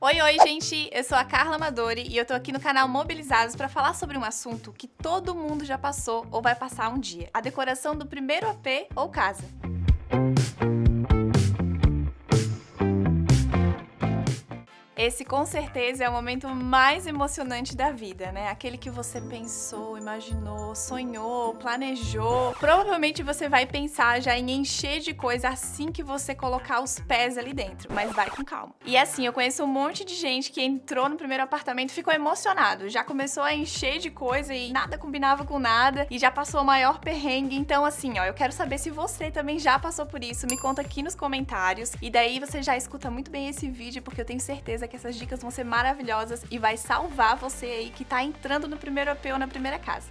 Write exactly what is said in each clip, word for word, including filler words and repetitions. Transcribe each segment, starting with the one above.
Oi, oi, gente! Eu sou a Carla Amadori e eu tô aqui no canal Mobilizados pra falar sobre um assunto que todo mundo já passou ou vai passar um dia: a decoração do primeiro A P ou casa. Esse com certeza é o momento mais emocionante da vida, né? Aquele que você pensou, imaginou, sonhou, planejou. Provavelmente você vai pensar já em encher de coisa assim que você colocar os pés ali dentro, mas vai com calma. E assim, eu conheço um monte de gente que entrou no primeiro apartamento e ficou emocionado, já começou a encher de coisa e nada combinava com nada e já passou o maior perrengue. Então assim, ó, eu quero saber se você também já passou por isso, me conta aqui nos comentários e daí você já escuta muito bem esse vídeo, porque eu tenho certeza que essas dicas vão ser maravilhosas e vai salvar você aí que tá entrando no primeiro A P ou na primeira casa.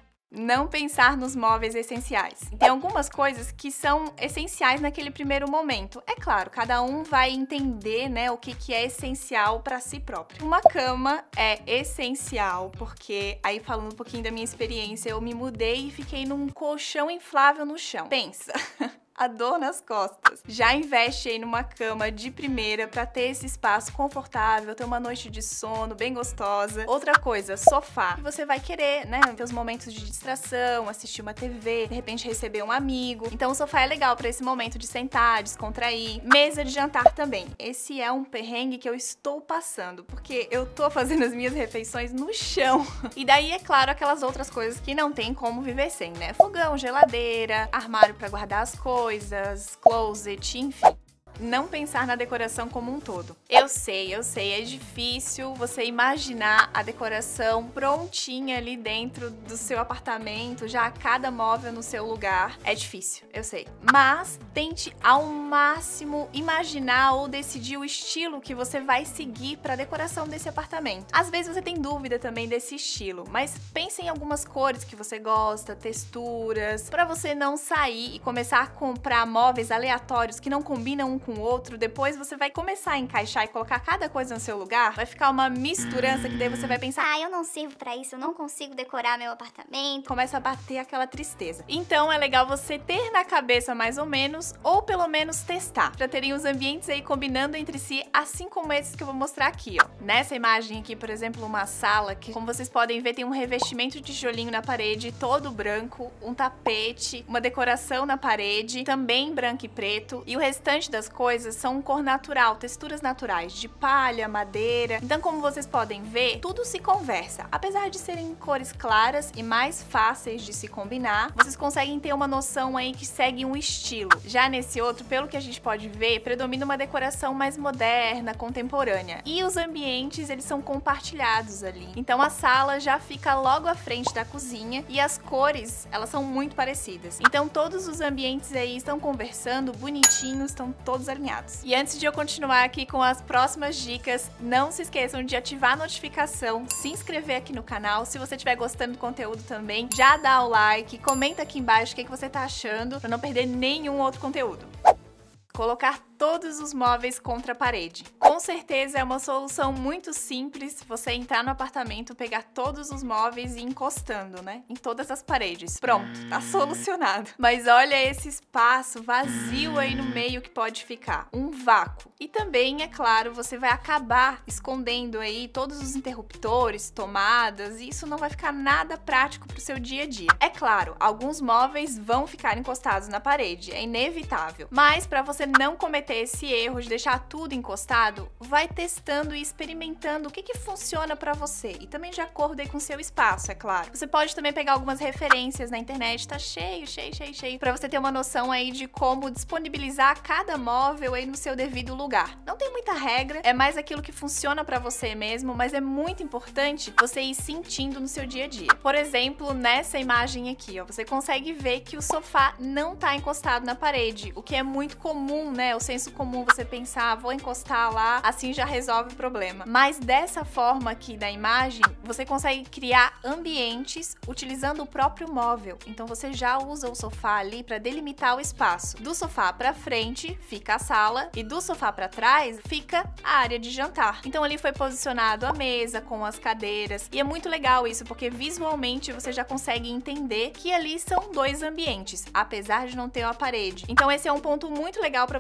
Não pensar nos móveis essenciais. Tem algumas coisas que são essenciais naquele primeiro momento. É claro, cada um vai entender, né, o que, que é essencial para si próprio. Uma cama é essencial, porque aí falando um pouquinho da minha experiência, eu me mudei e fiquei num colchão inflável no chão. Pensa! A dor nas costas. Já investe aí numa cama de primeira pra ter esse espaço confortável, ter uma noite de sono bem gostosa. Outra coisa, sofá. Você vai querer, né, ter os momentos de distração, assistir uma T V, de repente receber um amigo. Então o sofá é legal pra esse momento de sentar, descontrair. Mesa de jantar também. Esse é um perrengue que eu estou passando, porque eu tô fazendo as minhas refeições no chão. E daí, é claro, aquelas outras coisas que não tem como viver sem, né? Fogão, geladeira, armário pra guardar as coisas, coisas, closet, enfim. Não pensar na decoração como um todo. Eu sei, eu sei, é difícil você imaginar a decoração prontinha ali dentro do seu apartamento, já cada móvel no seu lugar. É difícil, eu sei. Mas tente ao máximo imaginar ou decidir o estilo que você vai seguir para a decoração desse apartamento. Às vezes você tem dúvida também desse estilo, mas pense em algumas cores que você gosta, texturas, para você não sair e começar a comprar móveis aleatórios que não combinam um com o outro. Depois você vai começar a encaixar e colocar cada coisa no seu lugar, vai ficar uma misturança que daí você vai pensar: ah, eu não sirvo pra isso, eu não consigo decorar meu apartamento. Começa a bater aquela tristeza. Então é legal você ter na cabeça mais ou menos, ou pelo menos testar, pra terem os ambientes aí combinando entre si, assim como esses que eu vou mostrar aqui, ó. Nessa imagem aqui, por exemplo, uma sala que, como vocês podem ver, tem um revestimento de tijolinho na parede, todo branco, um tapete, uma decoração na parede, também branco e preto, e o restante das coisas são cor natural, texturas naturais, de palha, madeira. Então, como vocês podem ver, tudo se conversa. Apesar de serem cores claras e mais fáceis de se combinar, vocês conseguem ter uma noção aí que segue um estilo. Já nesse outro, pelo que a gente pode ver, predomina uma decoração mais moderna, contemporânea. E os ambientes, eles são compartilhados ali. Então, a sala já fica logo à frente da cozinha e as cores, elas são muito parecidas. Então, todos os ambientes aí estão conversando, bonitinhos, estão todos alinhados. E antes de eu continuar aqui com as próximas dicas, não se esqueçam de ativar a notificação, se inscrever aqui no canal. Se você estiver gostando do conteúdo também, já dá o like, comenta aqui embaixo o que, que você tá achando, para não perder nenhum outro conteúdo. Colocar todos os móveis contra a parede. Com certeza é uma solução muito simples você entrar no apartamento, pegar todos os móveis e ir encostando, né? Em todas as paredes. Pronto, tá solucionado. Mas olha esse espaço vazio aí no meio que pode ficar. Um vácuo. E também, é claro, você vai acabar escondendo aí todos os interruptores, tomadas, e isso não vai ficar nada prático pro seu dia a dia. É claro, alguns móveis vão ficar encostados na parede, é inevitável. Mas para você não cometer esse erro de deixar tudo encostado, vai testando e experimentando o que que funciona pra você e também de acordo aí com o seu espaço, é claro. Você pode também pegar algumas referências na internet, tá cheio, cheio, cheio, cheio, pra você ter uma noção aí de como disponibilizar cada móvel aí no seu devido lugar. Não tem muita regra, é mais aquilo que funciona pra você mesmo, mas é muito importante você ir sentindo no seu dia a dia. Por exemplo, nessa imagem aqui, ó, você consegue ver que o sofá não tá encostado na parede, o que é muito comum, né? O senso comum você pensar, vou encostar lá, assim já resolve o problema. Mas dessa forma aqui da imagem, você consegue criar ambientes utilizando o próprio móvel. Então você já usa o sofá ali para delimitar o espaço. Do sofá para frente fica a sala e do sofá para trás fica a área de jantar. Então ali foi posicionado a mesa com as cadeiras e é muito legal isso porque visualmente você já consegue entender que ali são dois ambientes, apesar de não ter uma parede. Então esse é um ponto muito legal para você observar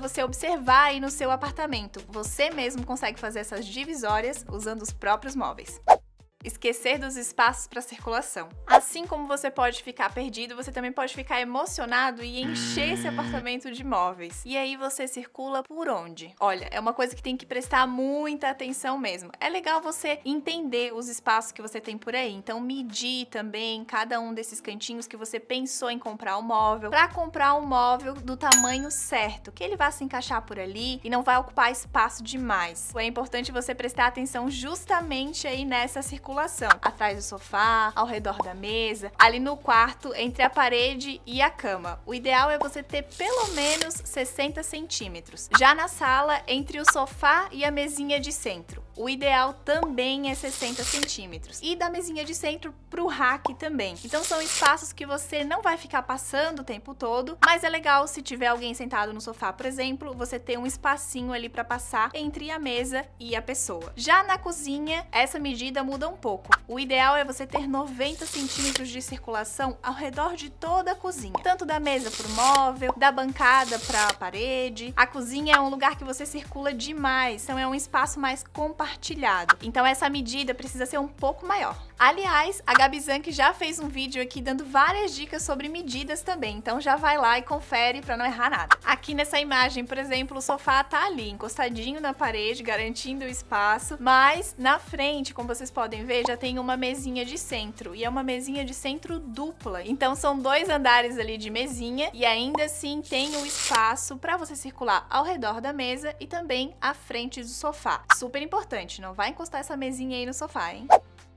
reservar aí no seu apartamento. Você mesmo consegue fazer essas divisórias usando os próprios móveis. Esquecer dos espaços para circulação. Assim como você pode ficar perdido, você também pode ficar emocionado e encher esse apartamento de móveis. E aí você circula por onde? Olha, é uma coisa que tem que prestar muita atenção mesmo. É legal você entender os espaços que você tem por aí, então medir também cada um desses cantinhos que você pensou em comprar um móvel, para comprar um móvel do tamanho certo, que ele vá se encaixar por ali e não vai ocupar espaço demais. É importante você prestar atenção justamente aí nessa circulação. Atrás do sofá, ao redor da mesa, ali no quarto, entre a parede e a cama. O ideal é você ter pelo menos sessenta centímetros. Já na sala, entre o sofá e a mesinha de centro, o ideal também é sessenta centímetros. E da mesinha de centro pro rack também. Então são espaços que você não vai ficar passando o tempo todo, mas é legal se tiver alguém sentado no sofá, por exemplo, você ter um espacinho ali para passar entre a mesa e a pessoa. Já na cozinha, essa medida muda um pouco. O ideal é você ter noventa centímetros de circulação ao redor de toda a cozinha. Tanto da mesa pro móvel, da bancada para a parede. A cozinha é um lugar que você circula demais, então é um espaço mais compartilhado. Então essa medida precisa ser um pouco maior. Aliás, a Gabi Zanck já fez um vídeo aqui dando várias dicas sobre medidas também, então já vai lá e confere para não errar nada. Aqui nessa imagem, por exemplo, o sofá tá ali, encostadinho na parede, garantindo o espaço, mas na frente, como vocês podem ver, já tem uma mesinha de centro, e é uma mesinha de centro dupla. Então são dois andares ali de mesinha, e ainda assim tem o espaço para você circular ao redor da mesa e também à frente do sofá. Super importante, não vai encostar essa mesinha aí no sofá, hein?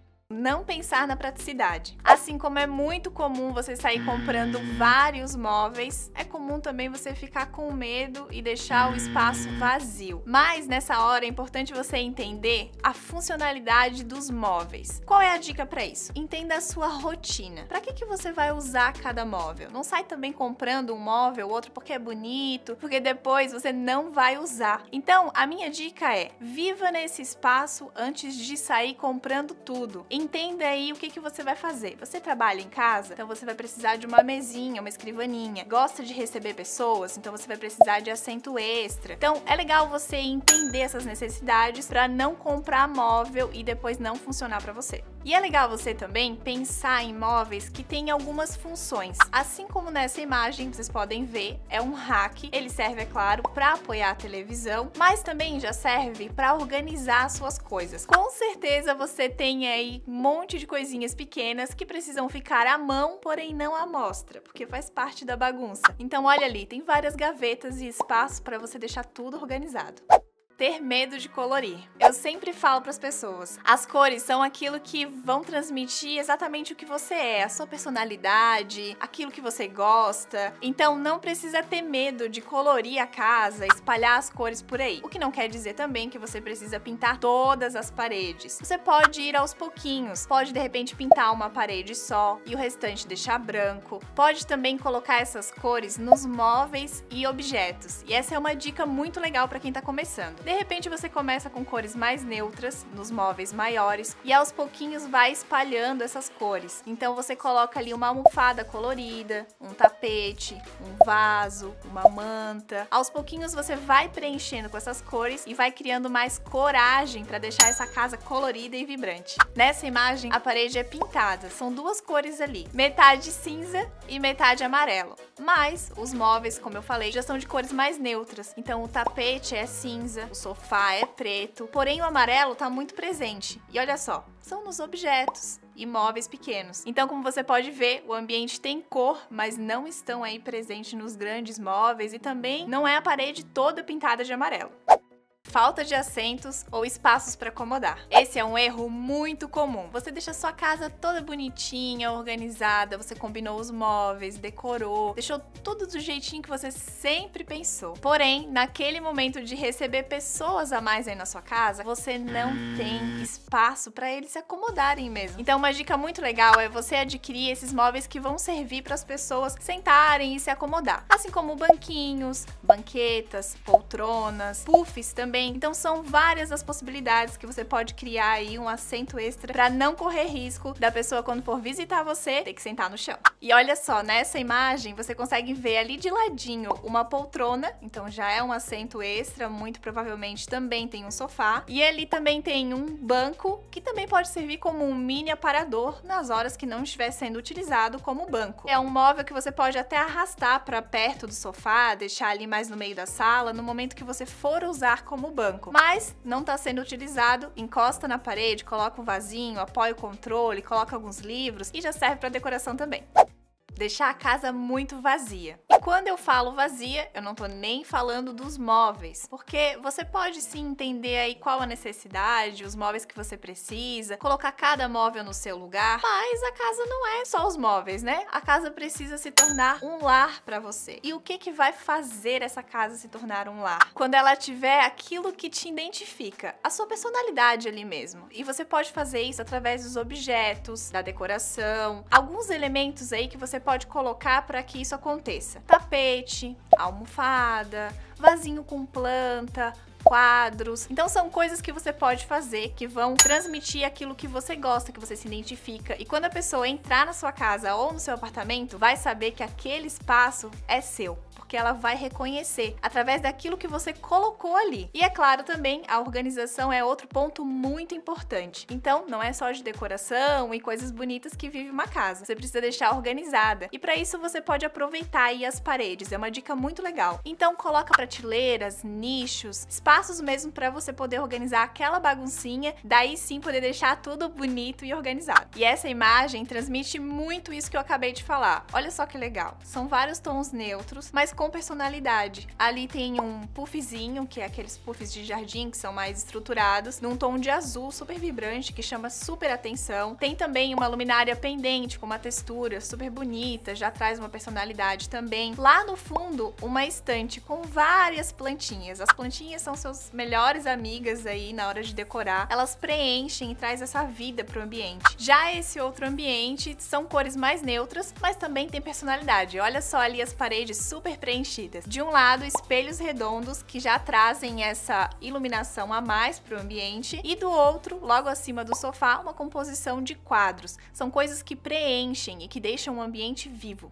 Não pensar na praticidade. Assim como é muito comum você sair comprando vários móveis, é comum também você ficar com medo e deixar o espaço vazio. Mas nessa hora é importante você entender a funcionalidade dos móveis. Qual é a dica para isso? Entenda a sua rotina. Para que que você vai usar cada móvel? Não sai também comprando um móvel, outro porque é bonito, porque depois você não vai usar. Então, a minha dica é: viva nesse espaço antes de sair comprando tudo. Entenda aí o que que você vai fazer. Você trabalha em casa, então você vai precisar de uma mesinha, uma escrivaninha. Gosta de receber pessoas, então você vai precisar de assento extra. Então é legal você entender essas necessidades para não comprar móvel e depois não funcionar para você. E é legal você também pensar em móveis que têm algumas funções. Assim como nessa imagem, vocês podem ver, é um rack. Ele serve, é claro, para apoiar a televisão, mas também já serve para organizar suas coisas. Com certeza você tem aí um monte de coisinhas pequenas que precisam ficar à mão, porém não à mostra, porque faz parte da bagunça. Então olha ali, tem várias gavetas e espaço para você deixar tudo organizado. Ter medo de colorir. Eu sempre falo para as pessoas, as cores são aquilo que vão transmitir exatamente o que você é, a sua personalidade, aquilo que você gosta. Então não precisa ter medo de colorir a casa, espalhar as cores por aí. O que não quer dizer também que você precisa pintar todas as paredes. Você pode ir aos pouquinhos, pode de repente pintar uma parede só e o restante deixar branco. Pode também colocar essas cores nos móveis e objetos. E essa é uma dica muito legal para quem está começando. De repente você começa com cores mais neutras nos móveis maiores e aos pouquinhos vai espalhando essas cores. Então você coloca ali uma almofada colorida, um tapete, um vaso, uma manta. Aos pouquinhos você vai preenchendo com essas cores e vai criando mais coragem para deixar essa casa colorida e vibrante. Nessa imagem a parede é pintada, são duas cores ali, metade cinza e metade amarelo. Mas os móveis, como eu falei, já são de cores mais neutras. Então o tapete é cinza, o sofá é preto, porém o amarelo tá muito presente. E olha só, são nos objetos e móveis pequenos. Então, como você pode ver, o ambiente tem cor, mas não estão aí presentes nos grandes móveis e também não é a parede toda pintada de amarelo. Falta de assentos ou espaços para acomodar. Esse é um erro muito comum. Você deixa sua casa toda bonitinha, organizada, você combinou os móveis, decorou, deixou tudo do jeitinho que você sempre pensou. Porém, naquele momento de receber pessoas a mais aí na sua casa, você não tem espaço para eles se acomodarem mesmo. Então, uma dica muito legal é você adquirir esses móveis que vão servir para as pessoas sentarem e se acomodar. Assim como banquinhos, banquetas, poltronas, puffs também. também. Então são várias as possibilidades que você pode criar aí um assento extra para não correr risco da pessoa, quando for visitar você, ter que sentar no chão. E olha só, nessa imagem você consegue ver ali de ladinho uma poltrona, então já é um assento extra, muito provavelmente também tem um sofá. E ali também tem um banco, que também pode servir como um mini aparador nas horas que não estiver sendo utilizado como banco. É um móvel que você pode até arrastar para perto do sofá, deixar ali mais no meio da sala, no momento que você for usar como banco. Mas não está sendo utilizado, encosta na parede, coloca um vasinho, apoia o controle, coloca alguns livros e já serve para decoração também. Deixar a casa muito vazia. E quando eu falo vazia, eu não tô nem falando dos móveis, porque você pode sim entender aí qual a necessidade, os móveis que você precisa, colocar cada móvel no seu lugar, mas a casa não é só os móveis, né? A casa precisa se tornar um lar pra você. E o que que vai fazer essa casa se tornar um lar? Quando ela tiver aquilo que te identifica, a sua personalidade ali mesmo. E você pode fazer isso através dos objetos, da decoração, alguns elementos aí que você pode colocar para que isso aconteça. Tapete, almofada, vasinho com planta, quadros. Então são coisas que você pode fazer que vão transmitir aquilo que você gosta, que você se identifica. E quando a pessoa entrar na sua casa ou no seu apartamento, vai saber que aquele espaço é seu, porque ela vai reconhecer através daquilo que você colocou ali. E é claro também, a organização é outro ponto muito importante. Então, não é só de decoração e coisas bonitas que vive uma casa. Você precisa deixar organizada. E para isso você pode aproveitar aí as paredes. É uma dica muito legal. Então, coloca prateleiras, nichos, espaços mesmo para você poder organizar aquela baguncinha, daí sim poder deixar tudo bonito e organizado. E essa imagem transmite muito isso que eu acabei de falar. Olha só que legal. São vários tons neutros, mas com personalidade. Ali tem um puffzinho, que é aqueles puffs de jardim que são mais estruturados, num tom de azul super vibrante, que chama super atenção. Tem também uma luminária pendente com uma textura super bonita, já traz uma personalidade também. Lá no fundo, uma estante com várias plantinhas. As plantinhas são seus melhores amigas aí na hora de decorar. Elas preenchem e traz essa vida pro ambiente. Já esse outro ambiente são cores mais neutras, mas também tem personalidade. Olha só ali as paredes super preenchidas. De um lado, espelhos redondos que já trazem essa iluminação a mais para o ambiente, e do outro, logo acima do sofá, uma composição de quadros. São coisas que preenchem e que deixam o ambiente vivo.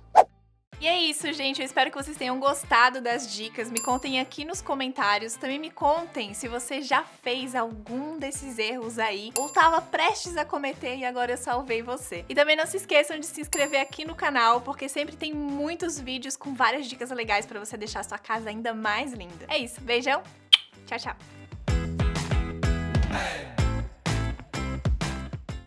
E é isso, gente. Eu espero que vocês tenham gostado das dicas. Me contem aqui nos comentários. Também me contem se você já fez algum desses erros aí ou estava prestes a cometer e agora eu salvei você. E também não se esqueçam de se inscrever aqui no canal, porque sempre tem muitos vídeos com várias dicas legais para você deixar a sua casa ainda mais linda. É isso. Beijão. Tchau, tchau.